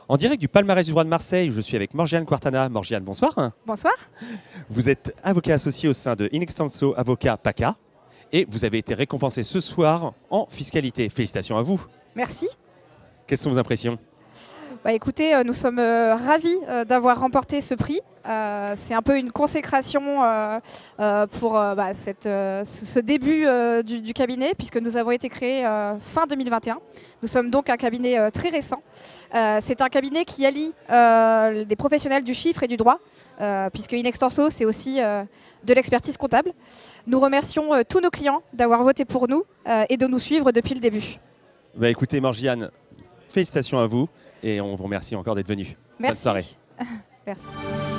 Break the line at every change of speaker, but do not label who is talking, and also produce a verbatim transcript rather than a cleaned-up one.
En direct du palmarès du droit de Marseille, je suis avec Morgiane Quartana. Morgiane, bonsoir.
Bonsoir.
Vous êtes avocat associé au sein de Inextenso Avocat PACA et vous avez été récompensé ce soir en fiscalité. Félicitations à vous.
Merci.
Quelles sont vos impressions?
Bah, écoutez, euh, nous sommes euh, ravis euh, d'avoir remporté ce prix. Euh, c'est un peu une consécration euh, euh, pour euh, bah, cette, euh, ce début euh, du, du cabinet, puisque nous avons été créés euh, fin deux mille vingt et un. Nous sommes donc un cabinet euh, très récent. Euh, c'est un cabinet qui allie euh, des professionnels du chiffre et du droit, euh, puisque Inextenso, c'est aussi euh, de l'expertise comptable. Nous remercions euh, tous nos clients d'avoir voté pour nous euh, et de nous suivre depuis le début.
Bah, écoutez, Morgiane, félicitations à vous et on vous remercie encore d'être venu.
Merci.
Bonne soirée.
Merci.